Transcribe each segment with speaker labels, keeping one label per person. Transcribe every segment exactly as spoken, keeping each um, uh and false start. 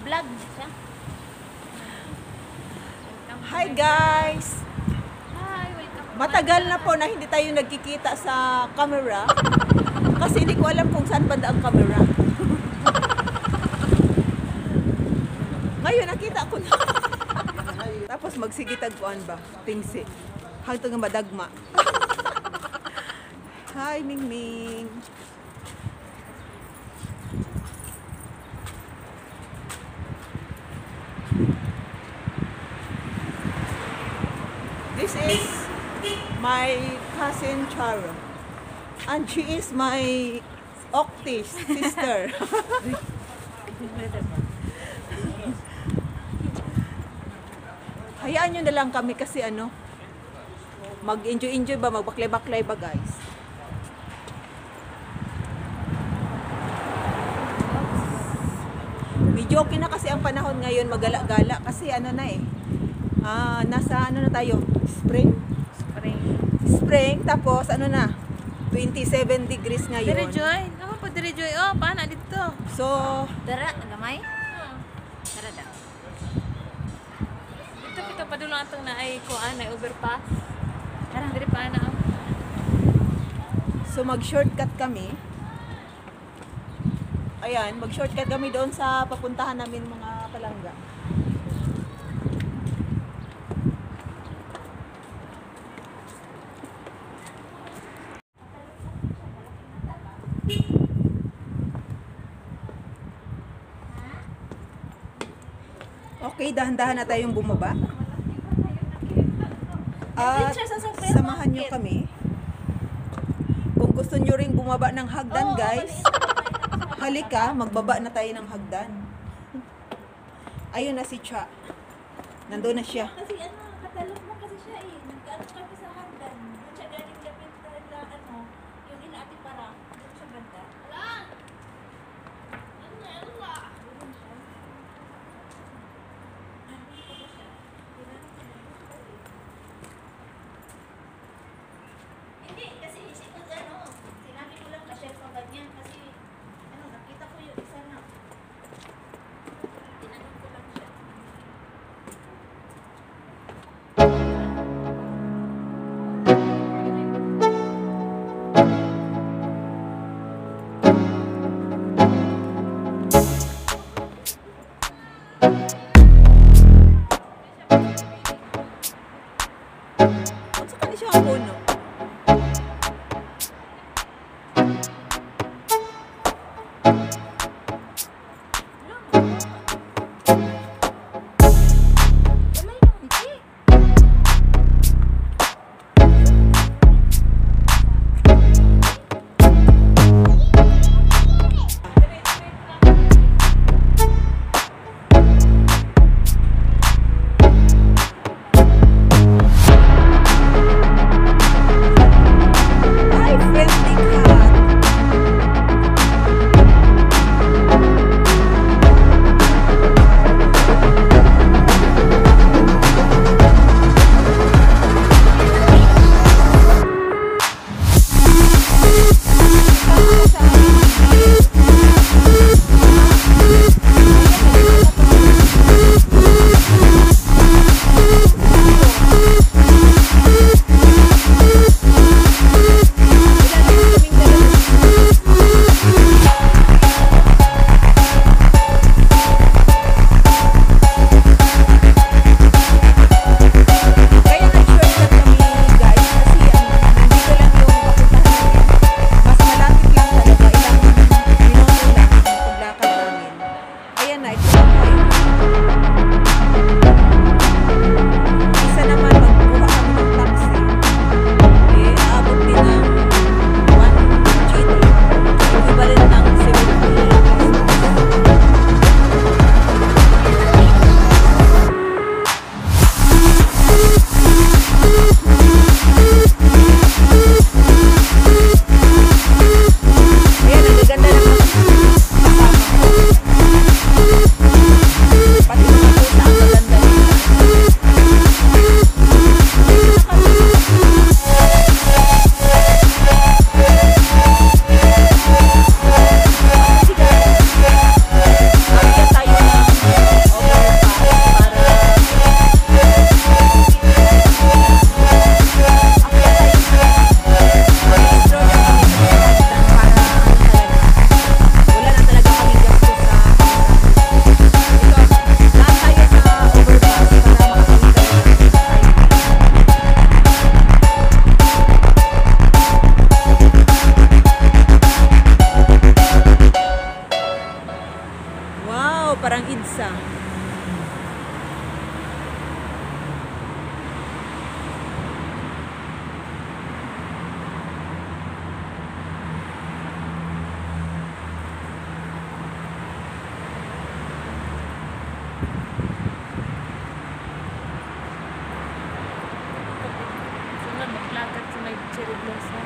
Speaker 1: Nag-vlog siya.
Speaker 2: Hi guys!
Speaker 1: Hi, welcome.
Speaker 2: Matagal na po na hindi tayo nagkikita sa camera kasi hindi ko alam kung saan banda ang camera. Ngayon nakita ko na. Tapos magsigitag kuan ba? Tingsi. Hangtod nga madagma. Hi Mingming. This is my cousin Charo. And she is my Octis sister. Hayaan nyo na lang kami kasi ano, mag-enjoy-enjoy ba, magbaklay-baklay ba guys? Medyo okay na kasi ang panahon ngayon, magala-gala kasi ano na eh. Ah, nasa ano na tayo? Spring?
Speaker 1: Spring.
Speaker 2: Spring, tapos ano na? twenty-seven degrees ngayon.
Speaker 1: Dire Joy. Ano pa dire Joy? Oh, paano dito?
Speaker 2: So,
Speaker 1: Dara, gamay? Dara da. Ito kita pa dulo atong na ay kuan ay overpass. Dara dire pa na.
Speaker 2: so mag-shortcut kami. Ayan, mag-shortcut kami doon sa papuntahan namin mga palangga. Okay, dahan-dahan na tayong bumaba. At samahan nyo kami. Kung gusto nyo ring bumaba ng hagdan, guys, halika, magbaba na tayo ng hagdan. Ayun na si Cha. Nandun na siya.
Speaker 3: Kasi ano, katalog mo kasi siya eh. Nagkaano kami sa hagdan. Doon siya galing lapit na ano, yung inaati para. Doon siya banda. Wala! Ano na, ano ba? Doon siya. Ano pa ba siya? Hindi, kasi isip ko ano, sinabi ko lang ka-share pa ganyan kasi ano, nakita ko yung isa na. Tinanong ko lang siya.
Speaker 1: Sunod, maglakad sa may cherry blossom.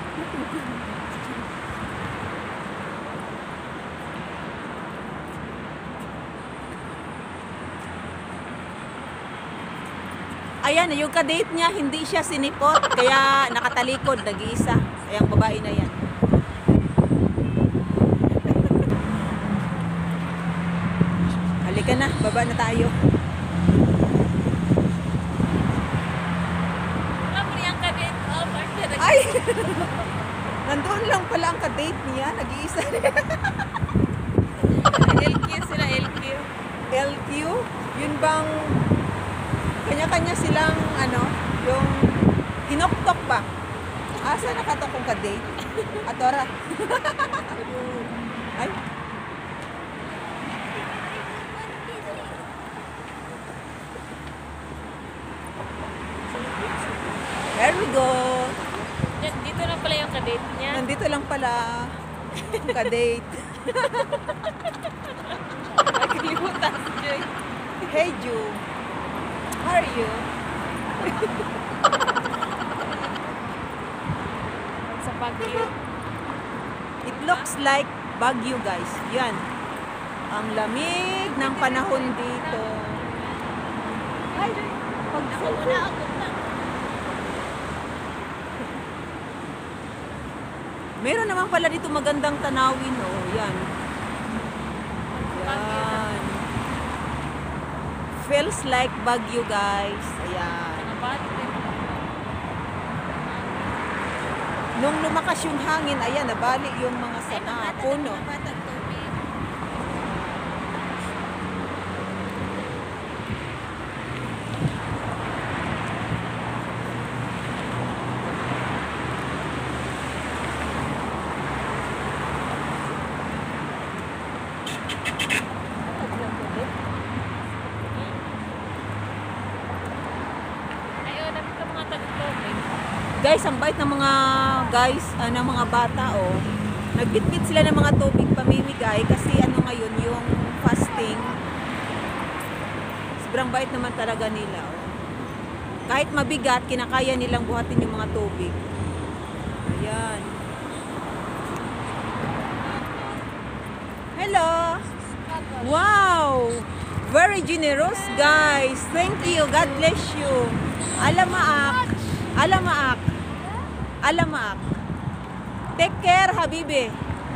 Speaker 2: Ayan, yung kadate niya, hindi siya sinipot. Kaya nakatalikod, nag-iisa. Ayang babae na yan. Halika na, baba na tayo.
Speaker 1: Wala mo niyang kadate. Oh, partner.
Speaker 2: Ay! Nandun lang pala ang kadate niya, nag-iisa.
Speaker 1: L Q sila, L Q.
Speaker 2: L Q? Yun bang kanya-kanya silang ano, yung kinoktok ba? Asa nakatok kong kadate? Atora. Ay, there we go.
Speaker 1: Yan, dito na pala yung kadate niya.
Speaker 2: Nandito lang pala ang kadate.
Speaker 1: Nakalimutan si Joy.
Speaker 2: Hey Ju, how are you?
Speaker 1: Sa Baguio.
Speaker 2: It looks like Baguio, guys. Yan. Ang lamig ng panahon dito. Ay, pag meron naman pala dito magandang tanawin, oh. Yan. Yan. Feels like Baguio, guys. Ayan.
Speaker 1: Nabalik din.
Speaker 2: Nung lumakas yung hangin, ayan, nabali yung mga sana, puno.
Speaker 1: Ayun, nakita mga taga-tubig.
Speaker 2: Guys, ang bait ng mga guys, ah, ng mga bata, oh. Nagbitbit sila ng mga tubig pamimigay kasi ano ngayon, yung fasting. Sobrang bait naman talaga nila, oh. Kahit mabigat, kinakaya nilang buhatin yung mga tubig. Ayan. Hello! Wow! Very generous, guys. Thank you. God bless you. Alamaak. Alamaak. Alamaak. Take care, Habibi.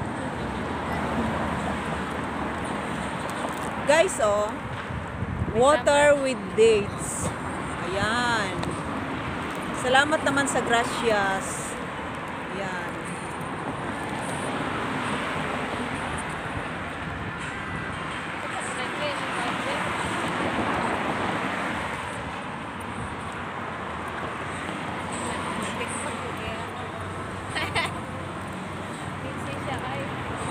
Speaker 2: Guys, oh. Water with dates. Ayan. Salamat naman sa Gracias. Ayan.
Speaker 1: Busy siya ay.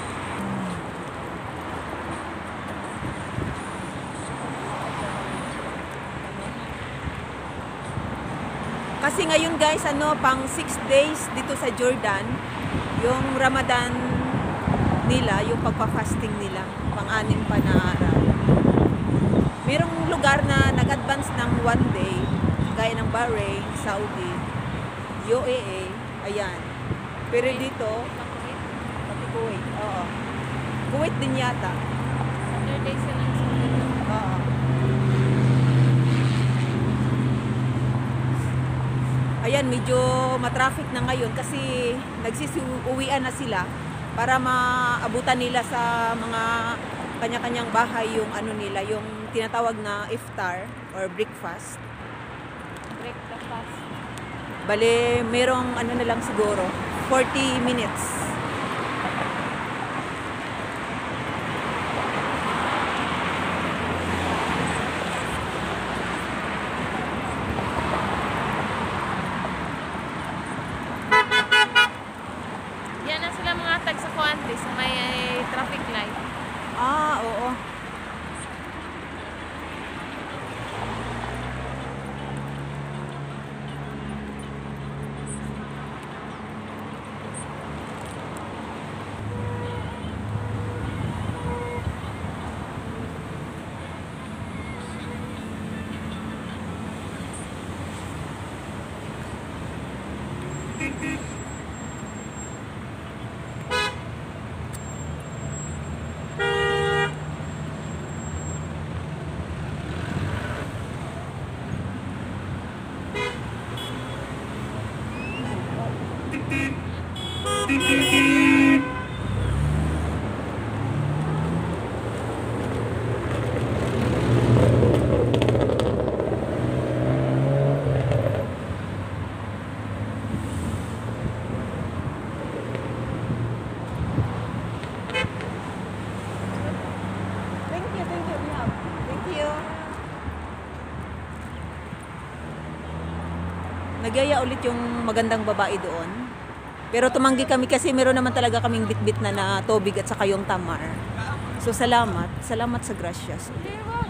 Speaker 2: Kasi ngayon guys, ano, pang six days dito sa Jordan, yung Ramadan nila, yung pagpa-fasting nila, pang-anim pa na araw. Merong lugar na nag-advance ng one day, gaya ng Bahrain, Saudi, U A E, ayan. Pero dito, pati Kuwait, oo. Kuwait din yata.
Speaker 1: Saturday sila ang sunod.
Speaker 2: Oo. Ayan, medyo matraffic na ngayon kasi nagsisiuwian na sila para maabutan nila sa mga kanya-kanyang bahay yung ano nila, yung tinatawag na iftar or breakfast.
Speaker 1: Break the fast.
Speaker 2: Bale, merong ano na lang siguro, forty minutes.
Speaker 1: Yan na sila mga tag sa Kuante sa may eh, traffic light.
Speaker 2: Ah, oo. Nagyaya ulit yung magandang babae doon. Pero tumanggi kami kasi meron naman talaga kaming bitbit na na tubig at saka yung tamar. So salamat. Salamat sa Gracias.
Speaker 1: Di ba?